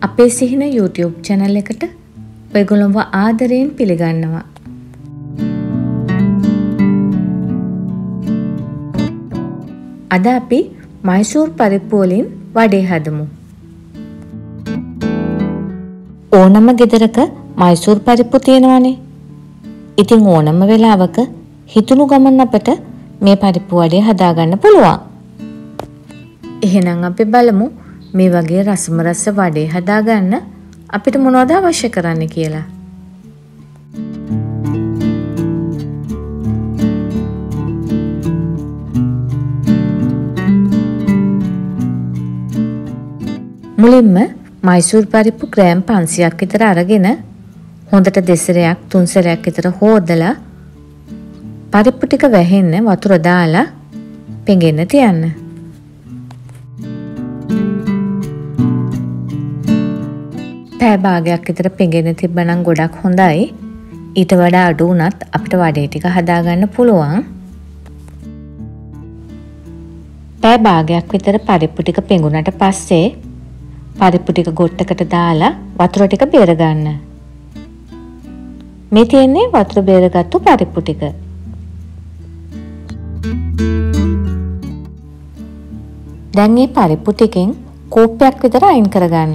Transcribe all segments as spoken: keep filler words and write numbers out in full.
අපේ සිහින YouTube channel එකට ඔයගොල්ලන්ව ආදරයෙන් පිළිගන්නවා. අද අපි මයිසූර් පරිප්පු වලින් වඩේ හදමු. ඕනම ගෙදරක මයිසූර් පරිප්පු තියෙනවානේ. ඉතින් ඕනම වෙලාවක හිතුණු ගමන් අපට මේ පරිප්පු වඩේ හදාගන්න පුළුවන්. එහෙනම් අපි බලමු මේ වගේ රසම රස වඩේ හදාගන්න අපිට මොනවද අවශ්‍ය කරන්නේ කියලා. මුලින්ම මයිසූර් පරිප්පු ග්‍රෑම් පන්සියයක් විතර අරගෙන හොඳට දෙසරයක් තුන් සැරයක් විතර හොදලා පරිප්පු ටික වැහෙන්න වතුර දාලා පෙඟෙන්න තියන්න. පැය භාගයක් විතර පෙඟෙන්න තිබ්බනම් ගොඩක් හොඳයි. ඊට වඩා අඩු වුණත් අපිට වඩේ ටික හදාගන්න පුළුවන්. පැය භාගයක් විතර පරිප්පු ටික පෙඟුනට පස්සේ පරිප්පු ටික ගොට්ටකට දාලා වතුර ටික බේර ගන්න. මේ තියෙන්නේ වතුර බේරගත්තු පරිප්පු ටික. දැන් මේ පරිප්පු ටිකෙන් කෝප්පයක් විතර අයින් කරගන්න.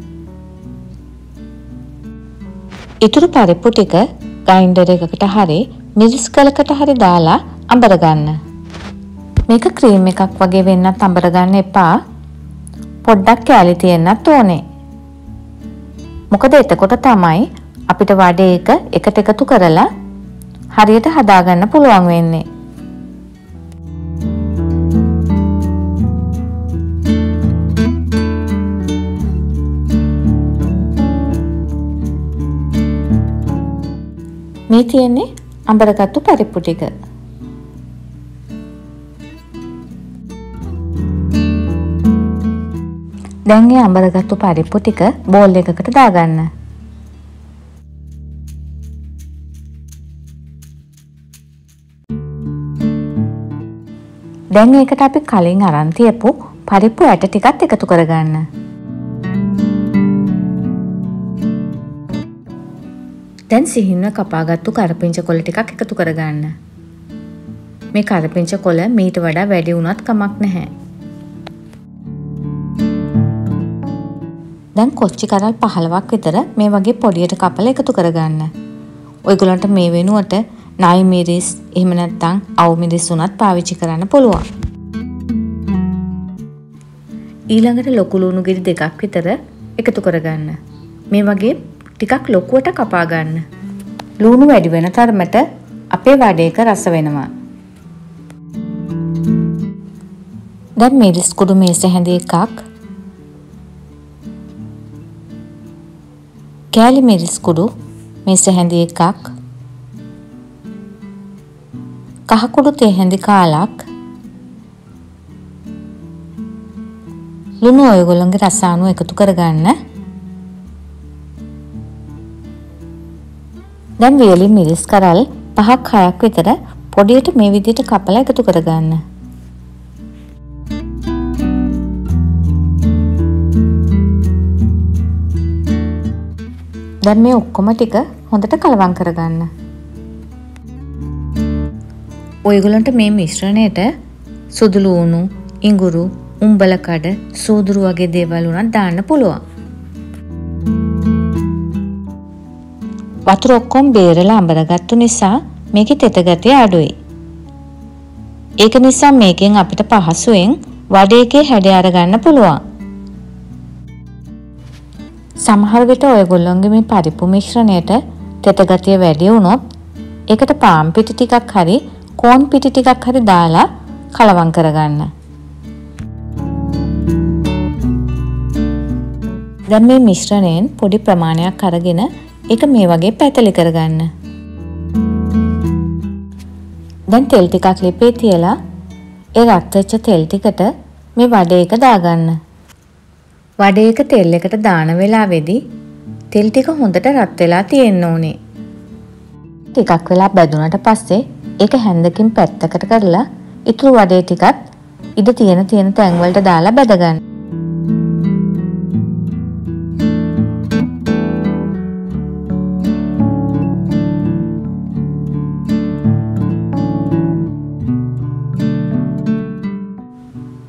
ඉතුරු පරිප්පු ටික ග්‍රයින්ඩර් එකකට හරි මිරිස් කලකට හරි දාලා අඹර ගන්න. මේක ක්‍රීම් එකක් වගේ වෙන්නත් අඹර ගන්න එපා. පොඩ්ඩක් කැලි තියෙන්නත් ඕනේ. මොකද එතකොට තමයි අපිට වඩේ එක එකට එකතු කරලා හරියට හදාගන්න පුළුවන් වෙන්නේ. මේ තියෙන්නේ අඹරගත්තු පරිප්පු ටික. දැන් මේ අඹරගත්තු පරිප්පු ටික බෝල් එකකට දාගන්න. දැන් ඒකට අපි කලින් අරන් තියපු පරිප්පු ඇට ටිකත් එකතු කරගන්න. දැන් සිහින්ව කපාගත්තු කරපිංච කොළ ටිකක් එකතු කරගන්න. මේ කරපිංච කොළ මීට වඩා වැඩි වුණත් කමක් නැහැ. දැන් කොච්චි කරල් පහළොවක් විතර මේ වගේ පොඩියට කපලා එකතු කරගන්න. ඔයගොල්ලන්ට මේ වෙනුවට නයි මිරිස් එහෙම නැත්නම් අවු මිරිස් උනත් පාවිච්චි කරන්න පුළුවන්. ඊළඟට ලොකු ලුණු ගෙඩි දෙකක් විතර එකතු කරගන්න. මේ වගේ ටිකක් ලොකුවට කපා ගන්න. ලුණු වැඩි වෙන තරමට අපේ වඩේක රස වෙනවා. දැන් මිරිස් කුඩු මේස හැඳි එකක්, කෑලි මිරිස් කුඩු මේස හැඳි එකක්, කහ කුඩු තේ හැඳි කාලක්, ලුණු ඔයගොල්ලන්ගේ රස අනුව එකතු කරගන්න. දැන් වියලි මිරිස් කරල් පහක් හයක් විතර පොඩියට මේ විදිහට කපලා එකතු කරගන්න. දැන් මේ ඔක්කොම ටික හොඳට කලවම් කරගන්න. ඔයගොල්ලන්ට මේ මිශ්‍රණයට සුදු ලුණු, ඉඟුරු, උම්බල කඩ, සූදුරු වගේ දේවල් උනත් දාන්න පුළුවන්. වතුර ඔක්කොම බේරලා අඹරගත්තු නිසා මේකේ තෙත ගතිය අඩුයි. ඒක නිසා මේකෙන් අපිට පහසුවෙන් වඩේකේ හැඩය අරගන්න පුළුවන්. සමහර විට ඔයගොල්ලන්ගේ මේ පරිප්පු මිශ්‍රණයට තෙත ගතිය වැඩි වුණොත් ඒකට පාන් පිටි ටිකක් හරි කෝන් පිටි ටිකක් හරි දාලා කලවම් කරගන්න. දැන් මේ මිශ්‍රණයෙන් පොඩි ප්‍රමාණයක් අරගෙන ඒක මේ වගේ පැතලි කරගන්න. දැන් තෙල් ටිකක් ලිපේ තියලා ඒ රත් වෙච්ච තෙල් ටිකට මේ වඩේ එක දාගන්න. වඩේ එක තෙල් එකට දාන වෙලාවේදී තෙල් ටික හොඳට රත් වෙලා තියෙන්න ඕනේ. ටිකක් වෙලා බැදුනට පස්සේ ඒක හැන්දකින් පැත්තකට කරලා ඉතුරු වඩේ ටිකත් ඉද තියෙන තියෙන තැන් වලට දාලා බැද ගන්න.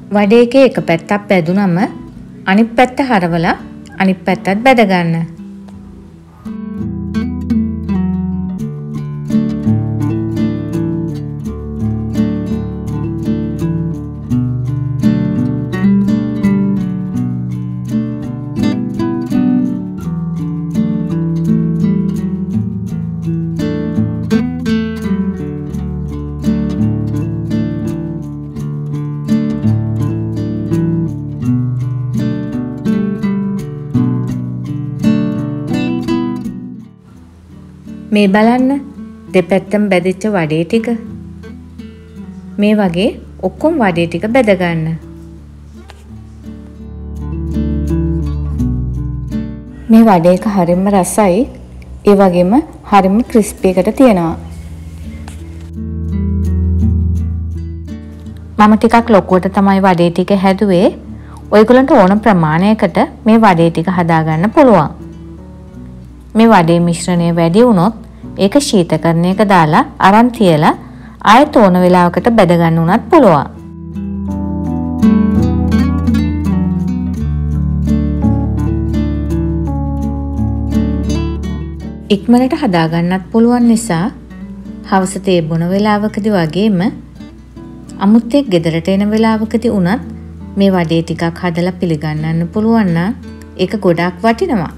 වඩේ එකේ එක පැත්තක් බැදුනම අනිත් පැත්ත හරවලා අනිත් පැත්තත් බැද ගන්න. මේ බලන්න දෙපැත්තම බැදිච්ච වඩේ ටික. මේ වගේ ඔක්කොම වඩේ ටික බෙද ගන්න. මේ වඩේ එක හරියම රසයි. ඒ වගේම හරියම ක්‍රිස්පි එකට තියෙනවා. මම ටිකක් ලොකුවට තමයි වඩේ ටික හැදුවේ. ඔයගොල්ලන්ට ඕන ප්‍රමාණයකට මේ වඩේ ටික හදා ගන්න පුළුවන්. මේ වඩේ මිශ්‍රණය වැඩි වුණොත් ඒක ශීතකරණයක දාලා අරන් තියලා ආයෙත් ඕන වෙලාවකට බෙද ගන්න උනත් පුළුවන්. ඉක්මනට හදා ගන්නත් පුළුවන් නිසා හවස තේ බොන වෙලාවකදී වගේම අමුත්තෙක් ගෙදරට එන වෙලාවකදී උනත් මේ වඩේ ටිකක් හදලා පිළිගන්නන්න පුළුවන් නම් ඒක ගොඩාක් වටිනවා.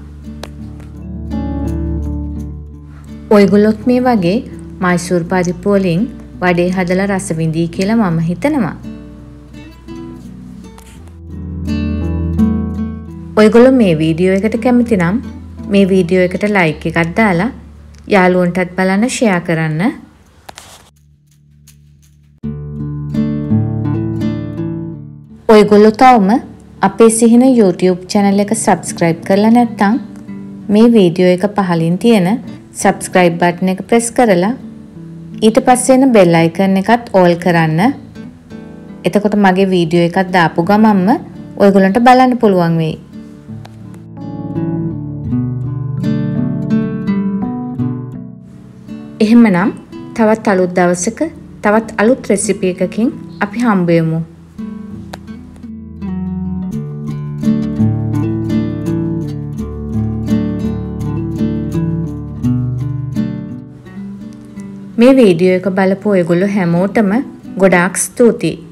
ඔයගොල්ලොත් මේ වගේ මයිසූර් පරිප්පු වලින් වඩේ හදලා රස විඳී කියලා මම හිතනවා. ඔයගොල්ලෝ මේ වීඩියෝ එකට කැමති නම් මේ වීඩියෝ එකට ලයික් එකක් දාලා යාළුවන්ටත් බලන්න ෂෙයා කරන්න. ඔයගොල්ලෝ තවම අපේ සිහින YouTube channel එක subscribe කරලා නැත්නම් මේ වීඩියෝ එක පහලින් තියෙන subscribe button එක press කරලා ඊට පස්සේ එන bell icon එකත් all කරන්න. එතකොට මගේ වීඩියෝ එකක් දාපු ගමන්ම ඔයගොල්ලන්ට බලන්න පුළුවන් වෙයි. එහෙමනම් තවත් අලුත් දවසක තවත් අලුත් රෙසිපි එකකින් අපි හම්බ වෙමු. මේ වීඩියෝ එක බලපු ඔයගොල්ලෝ හැමෝටම ගොඩාක් ස්තුතියි.